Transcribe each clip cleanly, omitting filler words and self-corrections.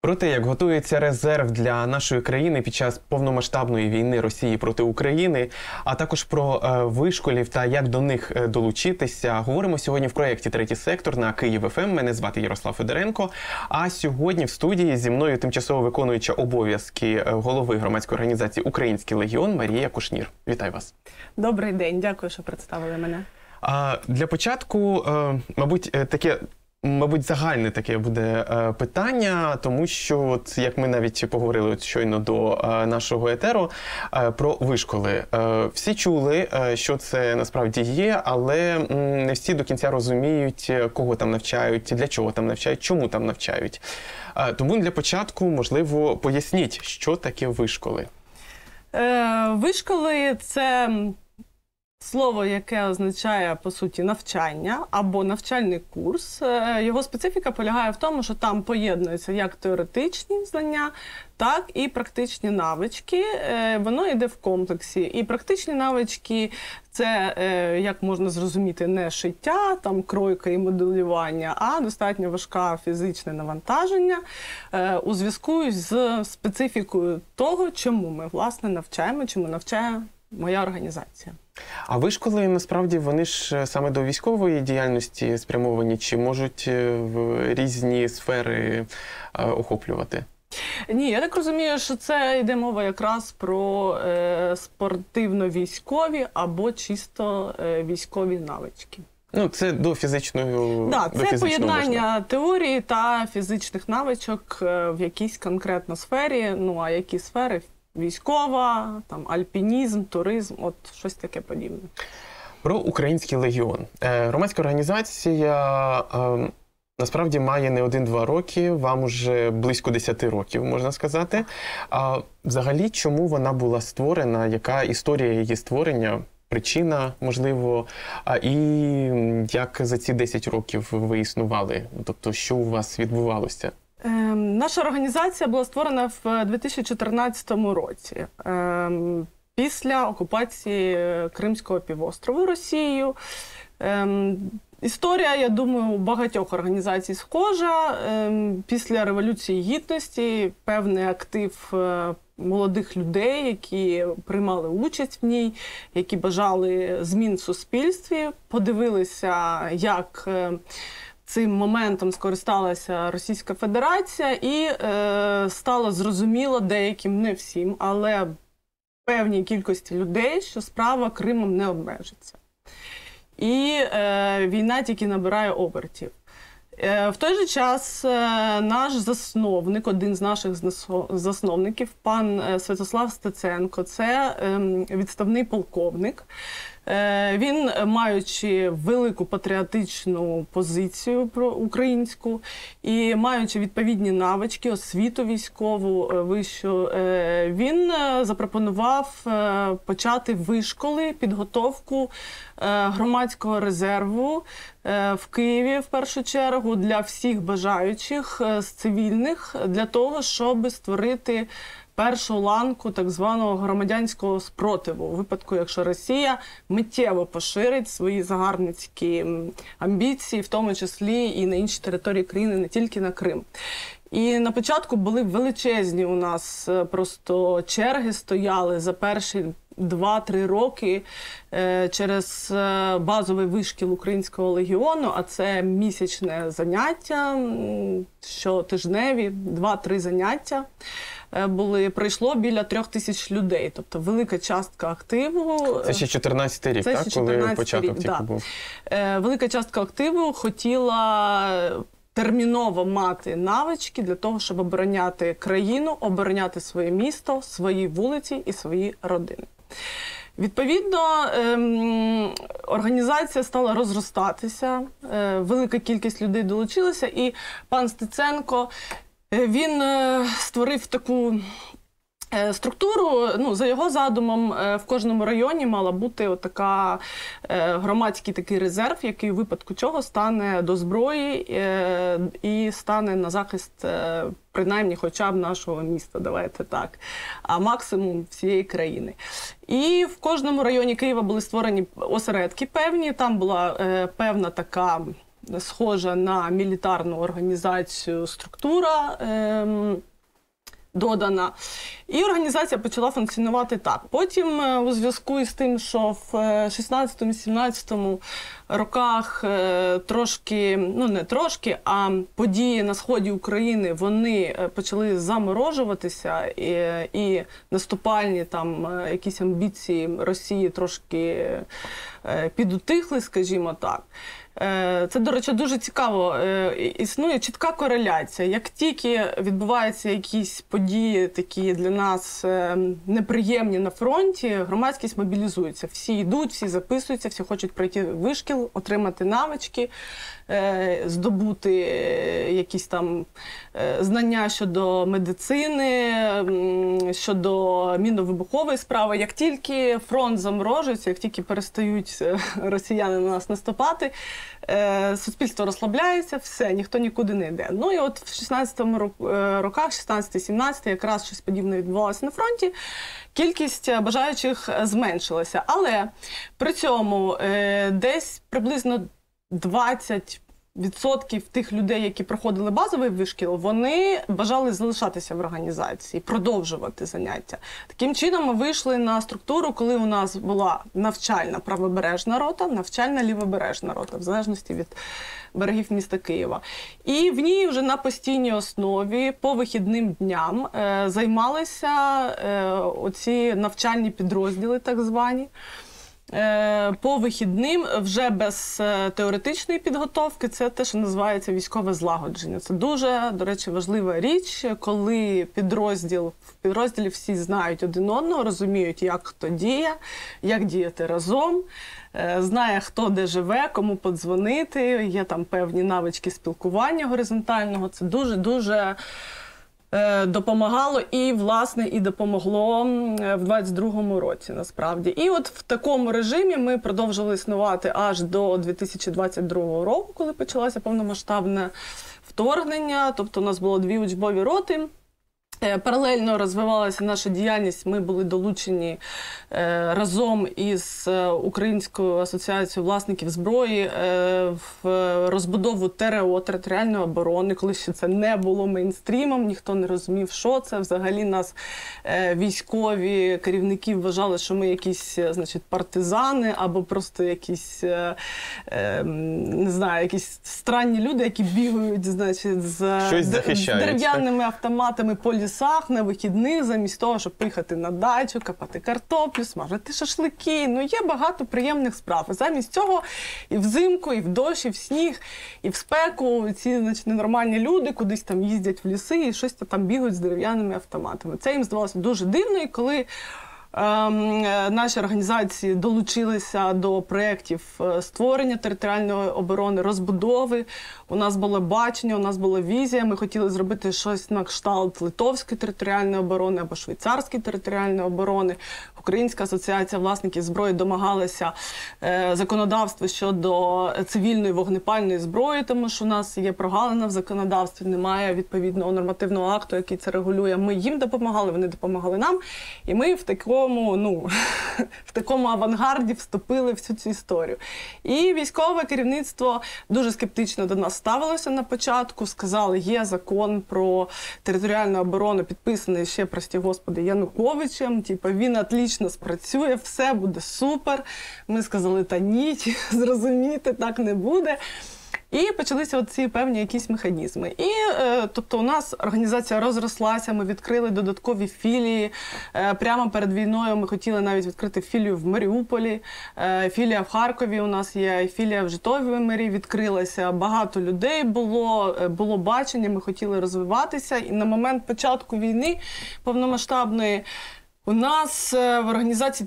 Про те, як готується резерв для нашої країни під час повномасштабної війни Росії проти України, а також про вишколів та як до них долучитися, говоримо сьогодні в проєкті «Третій сектор» на Київ ФМ. Мене звати Ярослав Федоренко. А сьогодні в студії зі мною тимчасово виконуюча обов'язки голови громадської організації «Український легіон» Марія Кушнір. Вітаю вас. Добрий день, дякую, що представили мене. Для початку, мабуть, загальне таке буде питання, тому що, от, як ми навіть поговорили щойно до нашого етеру, про вишколи. Всі чули, що це насправді є, але не всі до кінця розуміють, кого там навчають, для чого там навчають, чому там навчають. Тому для початку, можливо, поясніть, що таке вишколи. Вишколи – це слово, яке означає, по суті, навчання або навчальний курс. Його специфіка полягає в тому, що там поєднуються як теоретичні знання, так і практичні навички. Воно йде в комплексі. І практичні навички – це, як можна зрозуміти, не шиття, там, кройка і моделювання, а достатньо важке фізичне навантаження у зв'язку з специфікою того, чому ми, власне, навчаємо, чому навчає моя організація. А вишколи, насправді, вони ж саме до військової діяльності спрямовані, чи можуть в різні сфери охоплювати? Ні, я так розумію, що це йде мова якраз про спортивно-військові або чисто військові навички. Ну, це до фізичної Так, це поєднання теорії та фізичних навичок в якійсь конкретно сфері. Ну, а які сфери? Військова, там, альпінізм, туризм, от щось таке подібне. Про Український легіон. Громадська організація насправді має не 1-2 роки, вам уже близько 10 років, можна сказати. Взагалі, чому вона була створена, яка історія її створення, причина, можливо, і як за ці 10 років ви існували? Тобто, що у вас відбувалося? Наша організація була створена в 2014 році, після окупації Кримського півострову Росією. Історія, я думаю, у багатьох організацій схожа. Після Революції Гідності певний актив молодих людей, які приймали участь в ній, які бажали змін в суспільстві, подивилися, як цим моментом скористалася Російська Федерація і стало зрозуміло деяким, не всім, але певній кількості людей, що справа Кримом не обмежиться. І війна тільки набирає обертів. В той же час наш засновник, один з наших засновників, пан Святослав Стеценко, це відставний полковник. Він, маючи велику патріотичну позицію українську і маючи відповідні навички, освіту військову вищу, він запропонував почати вишколи, підготовку громадського резерву в Києві, в першу чергу, для всіх бажаючих з цивільних, для того, щоб створити першу ланку так званого громадянського спротиву, у випадку, якщо Росія миттєво поширить свої загарбницькі амбіції, в тому числі і на інші території країни, не тільки на Крим. І на початку були величезні у нас просто черги, стояли за перші 2-3 роки через базовий вишкіл Українського легіону, а це місячне заняття, щотижневі, 2-3 заняття. Прийшло біля 3000 людей, тобто велика частка активу. Це ще 14-й рік, так? Коли початок тільки був. Велика частка активу хотіла терміново мати навички для того, щоб обороняти країну, обороняти своє місто, свої вулиці і свої родини. Відповідно, організація стала розростатися, велика кількість людей долучилася, і пан Стеценко, він створив таку структуру. Ну, за його задумом, в кожному районі мала бути отака громадський такий резерв, який у випадку чого стане до зброї і стане на захист принаймні хоча б нашого міста, давайте так, а максимум всієї країни. І в кожному районі Києва були створені осередки певні, там була певна така схожа на мілітарну організацію структура додана. І організація почала функціонувати так. Потім у зв'язку із тим, що в 16-17 роках трошки, ну не трошки, а події на сході України, вони почали заморожуватися і наступальні там якісь амбіції Росії трошки підутихли, скажімо так. Це, до речі, дуже цікаво. Існує чітка кореляція. Як тільки відбуваються якісь події такі для нас неприємні на фронті, громадськість мобілізується. Всі йдуть, всі записуються, всі хочуть пройти вишкіл, отримати навички, здобути якісь там знання щодо медицини, щодо мінно-вибухової справи. Як тільки фронт заморожується, як тільки перестають росіяни на нас наступати, суспільство розслабляється, все, ніхто нікуди не йде. Ну і от в 16-му роках, 16-17, якраз щось подібне відбувалося на фронті, кількість бажаючих зменшилася. Але при цьому десь приблизно 20% тих людей, які проходили базовий вишкіл, вони бажали залишатися в організації, продовжувати заняття. Таким чином ми вийшли на структуру, коли у нас була навчальна правобережна рота, навчальна лівобережна рота, в залежності від берегів міста Києва. І в ній вже на постійній основі по вихідним дням займалися оці навчальні підрозділи, так звані. По вихідним вже без теоретичної підготовки, це те, що називається військове злагодження. Це дуже, до речі, важлива річ, коли в підрозділі всі знають один одного, розуміють, як хто діє, як діяти разом, знає, хто де живе, кому подзвонити, є там певні навички спілкування горизонтального. Це дуже-дуже допомагало і, власне, і допомогло в 22-му році, насправді. І от в такому режимі ми продовжили існувати аж до 2022 року, коли почалося повномасштабне вторгнення. Тобто у нас було 2 учбові роти. Паралельно розвивалася наша діяльність, ми були долучені разом із Українською асоціацією власників зброї в розбудову ТРО, територіальної оборони, коли ще це не було мейнстрімом, ніхто не розумів, що це. Взагалі нас військові керівники вважали, що ми якісь, значить, партизани або просто якісь, не знаю, якісь странні люди, які бігають, значить, з дерев'яними автоматами по лісах на вихідних, замість того, щоб поїхати на дачу, копати картоплю, смажити шашлики. Ну, є багато приємних справ. Замість цього і взимку, і в дощ, і в сніг, і в спеку ці, значить, ненормальні люди кудись там їздять в ліси і щось там бігають з дерев'яними автоматами. Це їм здавалося дуже дивно, і коли наші організації долучилися до проєктів створення територіальної оборони, розбудови. У нас було бачення, у нас була візія. Ми хотіли зробити щось на кшталт Литовської територіальної оборони або Швейцарської територіальної оборони. Українська асоціація власників зброї домагалася законодавства щодо цивільної вогнепальної зброї, тому що у нас є прогалина в законодавстві, немає відповідного нормативного акту, який це регулює. Ми їм допомагали, вони допомагали нам. І ми в такому авангарді вступили в всю цю історію. І військове керівництво дуже скептично до нас ставилося на початку. Сказали, є закон про територіальну оборону, підписаний ще, прості господи, Януковичем. Типу, він отлично спрацює, все буде супер. Ми сказали, та ні, зрозуміти, так не буде. І почалися оці певні якісь механізми. І, тобто, у нас організація розрослася, ми відкрили додаткові філії. Прямо перед війною ми хотіли навіть відкрити філію в Маріуполі, філія в Харкові у нас є, філія в Житомирі відкрилася. Багато людей було бачення, ми хотіли розвиватися. І на момент початку війни повномасштабної у нас в організації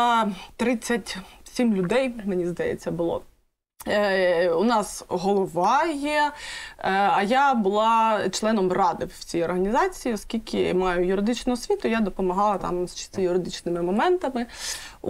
337 людей, мені здається, було. У нас голова є, а я була членом ради в цій організації, оскільки маю юридичну освіту, я допомагала там з чисто юридичними моментами.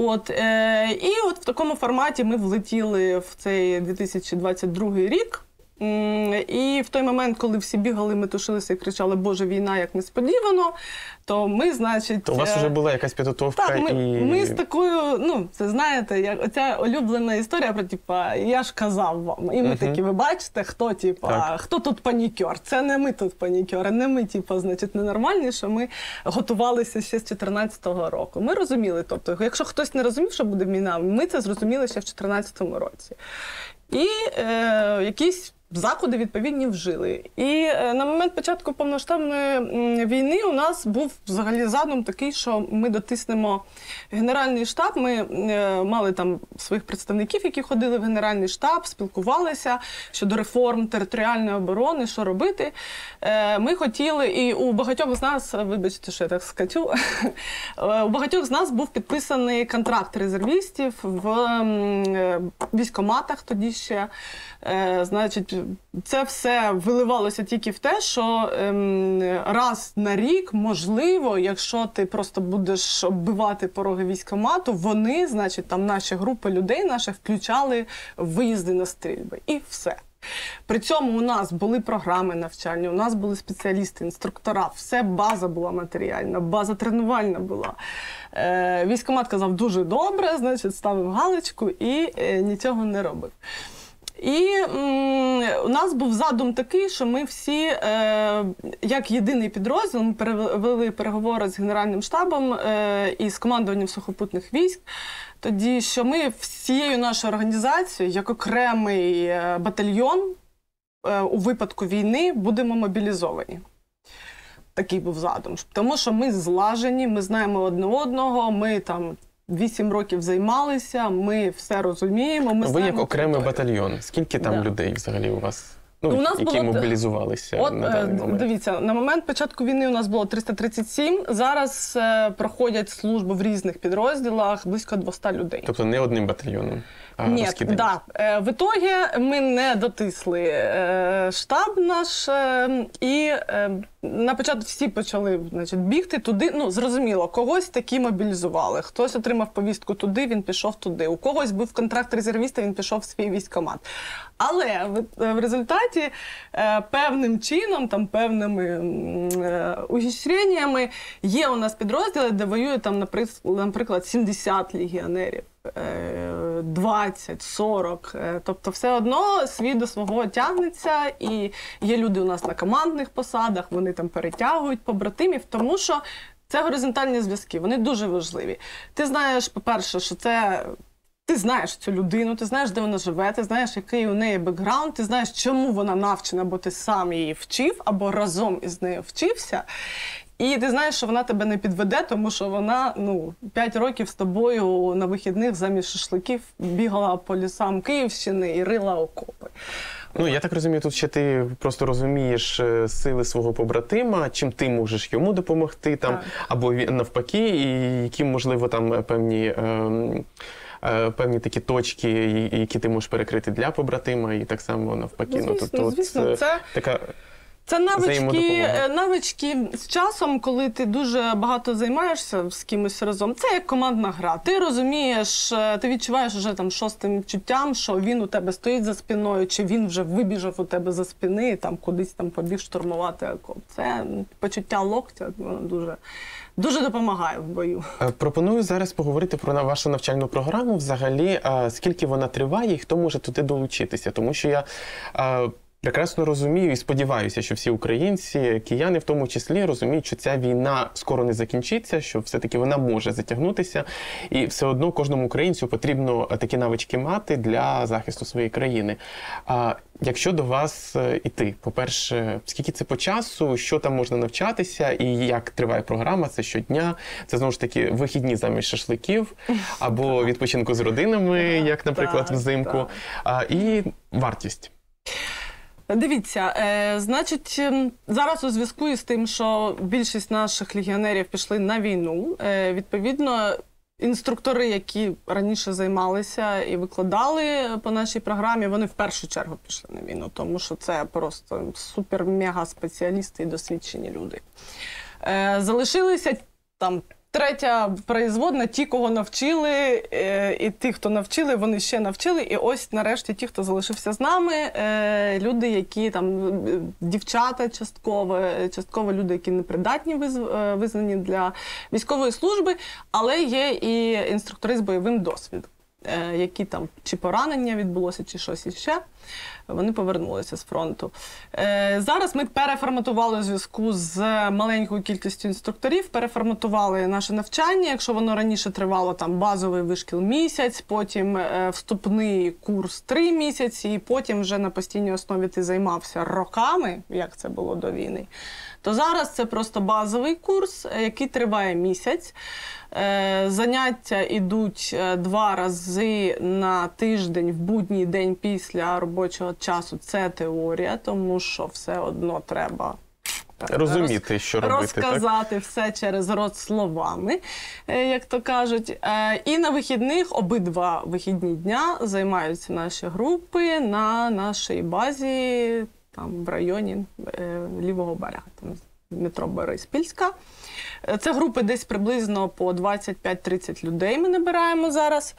І от в такому форматі ми влетіли в цей 2022 рік. І в той момент, коли всі бігали, метушилися і кричали «Боже, війна, як несподівано», то ми, значить... То у вас вже була якась підготовка? Так, ми з такою, ну, це знаєте, як оця улюблена історія про, типа, я ж казав вам. І ми такі, ви бачите, хто, типа, хто тут панікер? Це не ми тут панікери, не ми, типа, значить, ненормальні, що ми готувалися ще з 2014 року. Ми розуміли, тобто, якщо хтось не розумів, що буде війна, ми це зрозуміли ще в 2014 році. І якісь заходи відповідні вжили. І на момент початку повноштабної війни у нас був взагалі задум такий, що ми дотиснемо Генеральний штаб. Ми мали там своїх представників, які ходили в Генеральний штаб, спілкувалися щодо реформ територіальної оборони, що робити. Ми хотіли, і у багатьох з нас, вибачте, що я так скачу, у багатьох з нас був підписаний контракт резервістів в військкоматах тоді ще. Значить, це все виливалося тільки в те, що раз на рік, можливо, якщо ти просто будеш оббивати пороги військкомату, вони, значить, там наші групи людей наших включали в виїзди на стрільби. І все. При цьому у нас були програми навчальні, у нас були спеціалісти, інструктора, все, база була матеріальна, база тренувальна була. Військкомат казав дуже добре, значить, ставив галочку і нічого не робив. І у нас був задум такий, що ми всі, як єдиний підрозділ, ми вели переговори з Генеральним штабом і з командуванням сухопутних військ, тоді, що ми всією нашою організацією, як окремий батальйон, у випадку війни будемо мобілізовані. Такий був задум. Тому що ми злажені, ми знаємо одне одного, ми там 8 років займалися, ми все розуміємо. Ви як окремий батальйон. Скільки там людей взагалі у вас? Ну, у нас які було... мобілізувалися на даний момент? Дивіться, на момент початку війни у нас було 337, зараз проходять службу в різних підрозділах близько 200 людей. Тобто не одним батальйоном? Ні, да. В ітогі ми не дотисли штаб наш, і на початку всі почали, значить, бігти туди. Ну, зрозуміло, когось таки мобілізували, хтось отримав повістку туди, він пішов туди. У когось був контракт резервіста, він пішов в свій військкомат. Але в результаті певним чином, там, певними ухищреннями є у нас підрозділи, де воює, там, наприклад, 70 легіонерів. 20, 40, тобто все одно свій до свого тягнеться, і є люди у нас на командних посадах, вони там перетягують побратимів, тому що це горизонтальні зв'язки, вони дуже важливі. Ти знаєш, по-перше, що це... Ти знаєш цю людину, ти знаєш, де вона живе, ти знаєш, який у неї бекграунд, ти знаєш, чому вона навчена, бо ти сам її вчив, або разом із нею вчився. І ти знаєш, що вона тебе не підведе, тому що вона 5 років з тобою на вихідних замість шашликів бігала по лісам Київщини і рила окопи. Ну, я так розумію, тут ще ти просто розумієш сили свого побратима, чим ти можеш йому допомогти, там, або навпаки, і які, можливо, там певні такі точки, які ти можеш перекрити для побратима, і так само навпаки. Ну, звісно, це... така... Це навички з часом, коли ти дуже багато займаєшся з кимось разом. Це як командна гра. Ти розумієш, ти відчуваєш вже там шостим чуттям, що він у тебе стоїть за спиною, чи він вже вибіжав у тебе за спини, там кудись там побіг штурмувати окоп. Це почуття локтя, воно дуже допомагає в бою. Пропоную зараз поговорити про вашу навчальну програму. Взагалі, скільки вона триває і хто може туди долучитися. Тому що я... прекрасно розумію і сподіваюся, що всі українці, кияни в тому числі, розуміють, що ця війна скоро не закінчиться, що все-таки вона може затягнутися. І все одно кожному українцю потрібно такі навички мати для захисту своєї країни. Якщо до вас іти, по-перше, скільки це по часу, що там можна навчатися і як триває програма, це щодня, це знову ж таки вихідні замість шашликів або відпочинку з родинами, як, наприклад, взимку, і вартість. Дивіться, значить, зараз у зв'язку із тим, що більшість наших легіонерів пішли на війну, відповідно, інструктори, які раніше займалися і викладали по нашій програмі, вони в першу чергу пішли на війну, тому що це просто супер-мега спеціалісти і досвідчені люди. Залишилися там третя производна, ті, кого навчили, і ті, хто навчили, вони ще навчили. І ось нарешті ті, хто залишився з нами, люди, які там, дівчата частково люди, які непридатні, визнані для військової служби, але є і інструктори з бойовим досвідом, які там чи поранення відбулося, чи щось іще. Вони повернулися з фронту. Зараз ми переформатували у зв'язку з маленькою кількістю інструкторів, переформатували наше навчання. Якщо воно раніше тривало там базовий вишкіл місяць, потім вступний курс 3 місяці, і потім вже на постійній основі ти займався роками, як це було до війни, то зараз це просто базовий курс, який триває місяць. Заняття йдуть 2 рази на тиждень, в будній день після робочого часу. Це теорія, тому що все одно треба розуміти, що робити, розказати так? Все через рот словами, як то кажуть. І на вихідних, обидва вихідні дня, займаються наші групи на нашій базі, там в районі Лівого берега, там метро Бориспільська. Це групи десь приблизно по 25-30 людей ми набираємо зараз.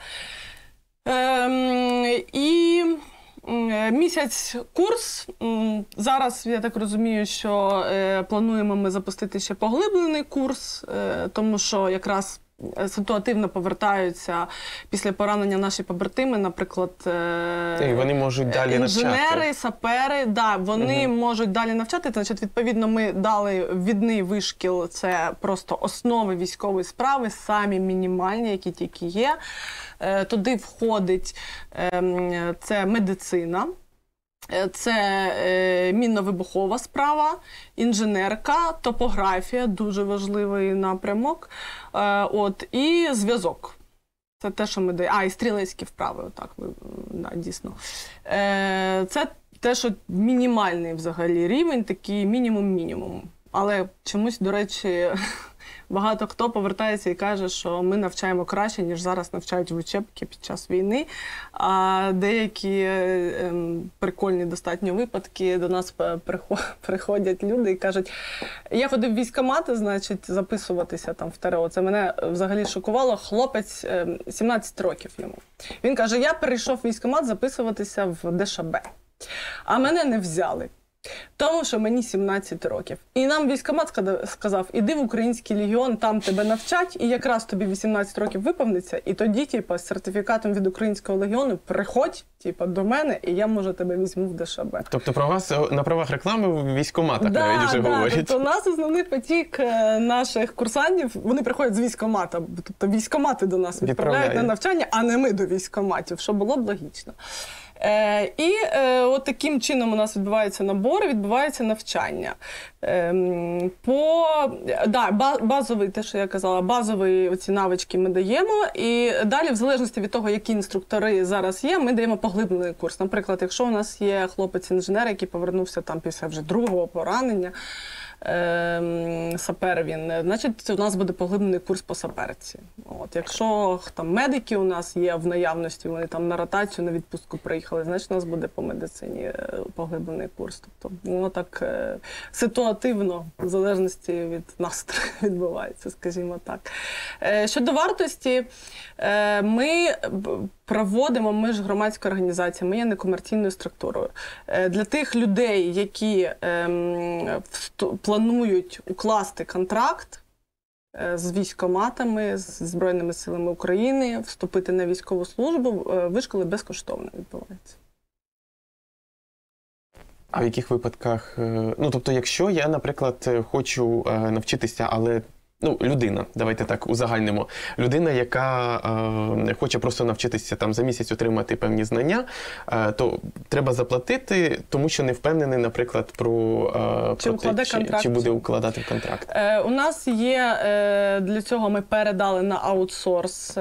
І місяць курс. Зараз, я так розумію, що плануємо ми запустити ще поглиблений курс, тому що якраз ситуативно повертаються після поранення наші побратими, наприклад, і вони можуть далі інженери, сапери, да, вони можуть далі навчати. Значить, відповідно, ми дали ввідний вишкіл, це просто основи військової справи, самі мінімальні, які тільки є. Туди входить це медицина, це мінно-вибухова справа, інженерка, топографія, дуже важливий напрямок, і зв'язок. Це те, що ми даємо. І стрілецькі вправи, отак, да, дійсно. Це те, що мінімальний взагалі рівень, такий мінімум-мінімум. Але чомусь, до речі, багато хто повертається і каже, що ми навчаємо краще, ніж зараз навчають в учебці під час війни. А деякі прикольні достатньо випадки, до нас приходять люди і кажуть, я ходив в військкомати, значить, записуватися там в ТРО. Це мене взагалі шокувало. Хлопець, 17 років йому. Він каже, я перейшов в військкомат записуватися в ДШБ, а мене не взяли. Тому що мені 17 років. І нам військкомат сказав, іди в Український легіон, там тебе навчать, і якраз тобі 18 років виповниться, і тоді, з сертифікатом від Українського легіону приходь, до мене, і я, може, тебе візьму в ДШБ. Тобто про вас на правах реклами в військкоматах навіть вже говорять. Тобто у нас основний потік наших курсантів, вони приходять з військкомата, тобто військкомати до нас відправляють на навчання, а не ми до військкоматів, що було б логічно. І от таким чином у нас відбувається набор, відбувається навчання. Базовий, те, що я казала, базові оці навички ми даємо. І далі, в залежності від того, які інструктори зараз є, ми даємо поглиблений курс. Наприклад, якщо у нас є хлопець-інженер, який повернувся там після вже другого поранення, сапер він, значить, у нас буде поглиблений курс по саперці. Якщо там медики у нас є в наявності, вони там на ротацію, на відпустку приїхали, значить, у нас буде по медицині поглиблений курс. Тобто, воно так ситуативно, в залежності від настрою відбувається, скажімо так. Щодо вартості, ми проводимо, ми ж громадська організація, ми є некомерційною структурою. Для тих людей, які планують укласти контракт з військкоматами, з Збройними силами України, вступити на військову службу, вишколи безкоштовно відбуваються. А в яких випадках, тобто, якщо я, наприклад, хочу навчитися, але людина, давайте так узагальнимо, людина, яка хоче просто навчитися там за місяць отримати певні знання, то треба заплатити, тому що не впевнений, наприклад, чи буде укладати контракт. У нас є, для цього ми передали на аутсорс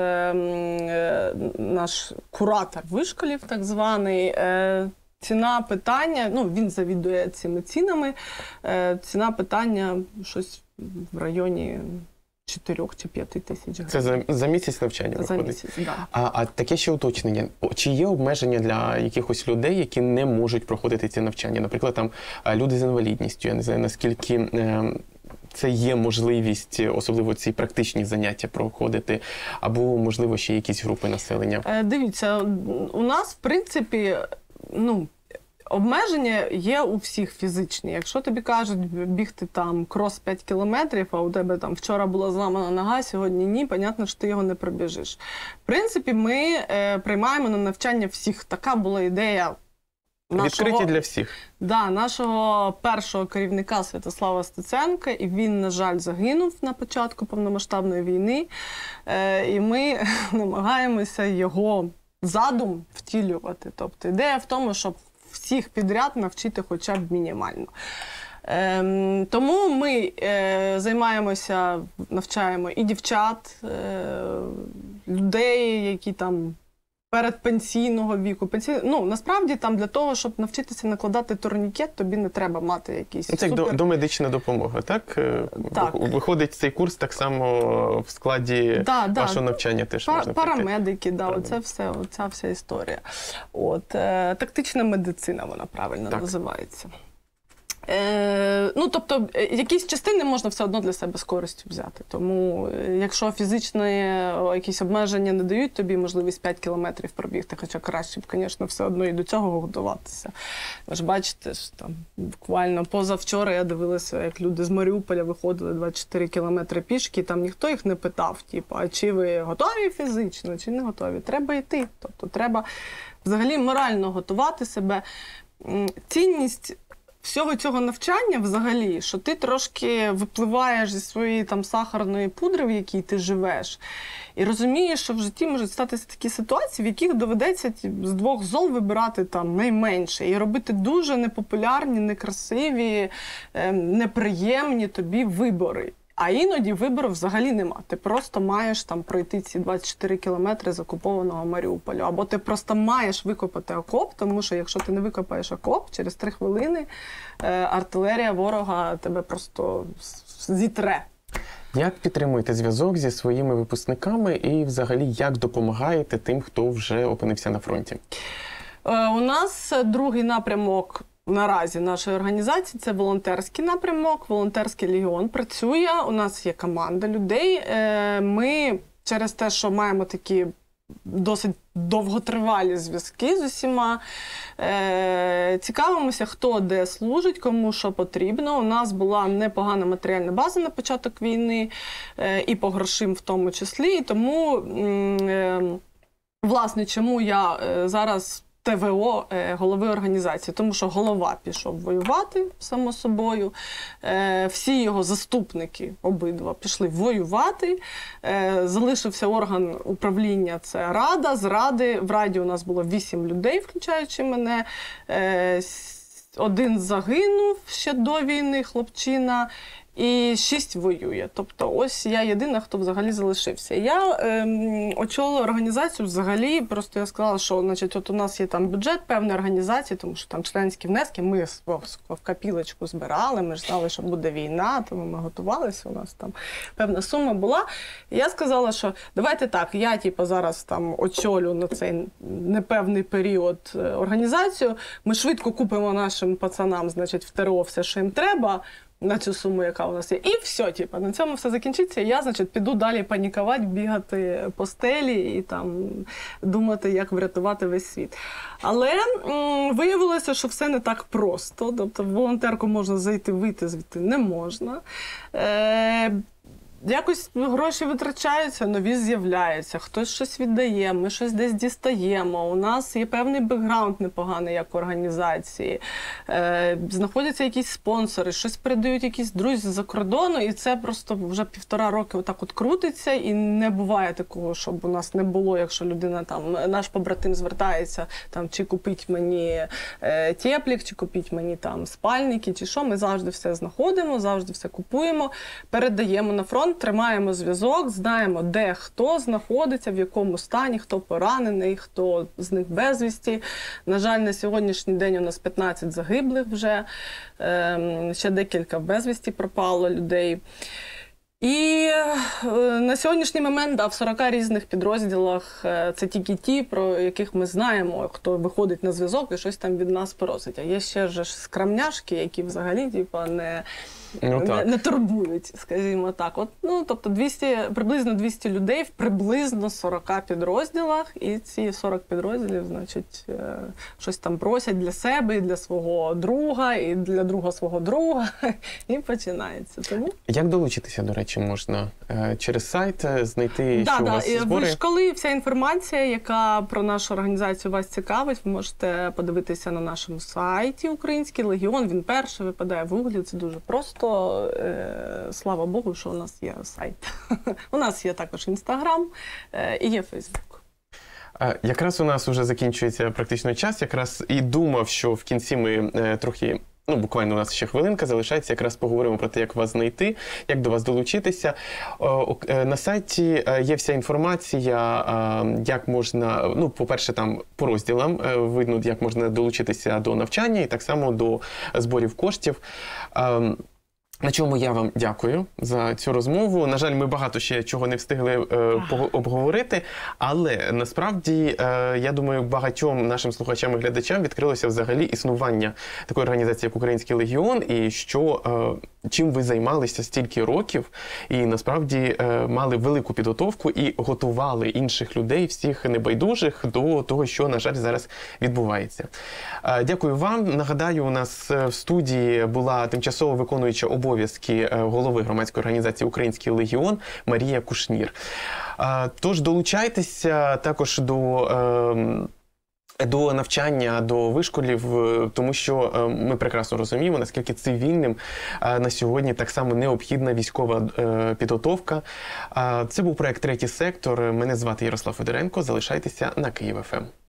наш куратор вишколів, так званий. Ціна питання, він завідує цими цінами, ціна питання щось в районі 4 чи 5 тисяч гривень. Це за місяць навчання виходить? За місяць, так. А таке ще уточнення. Чи є обмеження для якихось людей, які не можуть проходити ці навчання? Наприклад, там люди з інвалідністю, я не знаю, наскільки це є можливість, особливо ці практичні заняття проходити, або, можливо, ще якісь групи населення? Дивіться, у нас, в принципі, обмеження є у всіх фізичні. Якщо тобі кажуть бігти там крос 5 кілометрів, а у тебе там вчора була зламана нога, сьогодні ні, понятно, що ти його не пробіжиш. В принципі, ми приймаємо на навчання всіх. Така була ідея Відкриті для всіх. Да, нашого першого керівника Святослава Стеценка, і він, на жаль, загинув на початку повномасштабної війни. І ми намагаємося його задум втілювати. Тобто ідея в тому, щоб всіх підряд навчити хоча б мінімально. Тому ми займаємося, навчаємо і дівчат, людей, які там передпенсійного віку. Насправді там для того, щоб навчитися накладати турнікет, тобі не треба мати якийсь Це супер... як домедична допомога, так? Так. Виходить цей курс так само в складі вашого навчання теж можна прийти? Парамедики, оця вся історія. Тактична медицина, вона правильно називається. Тобто, якісь частини можна все одно для себе з користю взяти. Тому, якщо фізичні якісь обмеження не дають тобі можливість 5 кілометрів пробігти, хоча краще б, звісно, все одно і до цього готуватися. Ви ж бачите, що там буквально позавчора я дивилася, як люди з Маріуполя виходили 24 кілометри пішки, і там ніхто їх не питав, а чи ви готові фізично, чи не готові. Треба йти. Тобто, треба взагалі морально готувати себе. Цінність всього цього навчання взагалі, що ти трошки випливаєш зі своєї там сахарної пудри, в якій ти живеш, і розумієш, що в житті можуть статися такі ситуації, в яких доведеться з двох зол вибирати там найменше і робити дуже непопулярні, некрасиві, неприємні тобі вибори. А іноді вибору взагалі нема. Ти просто маєш там пройти ці 24 кілометри з окупованого Маріуполя. Або ти просто маєш викопати окоп, тому що якщо ти не викопаєш окоп, через 3 хвилини артилерія ворога тебе просто зітре. Як підтримуєте зв'язок зі своїми випускниками і взагалі як допомагаєте тим, хто вже опинився на фронті? У нас другий напрямок наразі нашої організації – це волонтерський напрямок. Волонтерський легіон працює, у нас є команда людей. Ми через те, що маємо такі досить довготривалі зв'язки з усіма, цікавимося, хто де служить, кому що потрібно. У нас була непогана матеріальна база на початок війни, і по грошим в тому числі. І тому, власне, чому я зараз ТВО голови організації, тому що голова пішов воювати, само собою, всі його заступники обидва пішли воювати, залишився орган управління, це Рада, з Ради, в Раді у нас було 8 людей, включаючи мене, 1 загинув ще до війни, хлопчина, і 6 воює. Тобто ось я єдина, хто взагалі залишився. Я очолила організацію взагалі, просто я сказала, що значить, от у нас є там бюджет певної організації, тому що там членські внески ми в копілочку збирали, ми ж знали, що буде війна, тому ми готувалися, у нас там певна сума була. І я сказала, що давайте так, я зараз там очолю на цей непевний період організацію, ми швидко купимо нашим пацанам, значить, в ТРО все, що їм треба, на цю суму, яка у нас є. І все, на цьому все закінчиться. І я, значить, піду далі панікувати, бігати по стелі і там думати, як врятувати весь світ. Але виявилося, що все не так просто. Тобто в волонтерку можна зайти, вийти звідти не можна. Якось гроші витрачаються, нові з'являються, хтось щось віддає, ми щось десь дістаємо. У нас є певний бекграунд непоганий як організації. Знаходяться якісь спонсори, щось передають якісь друзі з-за кордону, і це просто вже 1,5 роки отак от крутиться, і не буває такого, щоб у нас не було, якщо людина там, наш побратим звертається, там, чи купіть мені теплік, чи купіть мені там спальники, чи що, ми завжди все знаходимо, завжди все купуємо, передаємо на фронт, тримаємо зв'язок, знаємо, де хто знаходиться, в якому стані, хто поранений, хто з них безвісті. На жаль, на сьогоднішній день у нас 15 загиблих вже, ще декілька безвісті пропало людей. І на сьогоднішній момент в 40 різних підрозділах це тільки ті, про яких ми знаємо, хто виходить на зв'язок і щось там від нас просить. А є ще ж скрамняшки, які взагалі не турбують, скажімо так. От, ну, тобто приблизно 200 людей в приблизно 40 підрозділах, і ці 40 підрозділів, значить, щось там просять для себе, і для свого друга, і для друга свого друга, і починається. Тому... Як долучитися, до речі, можна? Через сайт знайти, що у вас збори? Коли вся інформація, яка про нашу організацію вас цікавить, ви можете подивитися на нашому сайті «Український легіон». Він перший випадає в Гуглі, це дуже просто. Слава Богу, що у нас є сайт. У нас є також Інстаграм і є Фейсбук. Якраз у нас вже закінчується практично час. Якраз і думав, що в кінці ми трохи... Ну, буквально у нас ще хвилинка залишається, якраз поговоримо про те, як вас знайти, як до вас долучитися. На сайті є вся інформація, як можна, ну, по-перше, там по розділам видно, як можна долучитися до навчання і так само до зборів коштів. На чому я вам дякую за цю розмову. На жаль, ми багато ще чого не встигли обговорити, але насправді, я думаю, багатьом нашим слухачам і глядачам відкрилося взагалі існування такої організації, як Український легіон, і чим ви займалися стільки років, і насправді мали велику підготовку і готували інших людей, всіх небайдужих, до того, що, на жаль, зараз відбувається. Дякую вам. Нагадаю, у нас в студії була тимчасово виконуюча обов'язки голови громадської організації «Український легіон» Марія Кушнір. Тож долучайтеся також до навчання, до вишколів, тому що ми прекрасно розуміємо, наскільки цивільним на сьогодні так само необхідна військова підготовка. Це був проект «Третій сектор». Мене звати Ярослав Федоренко. Залишайтеся на Київ ФМ.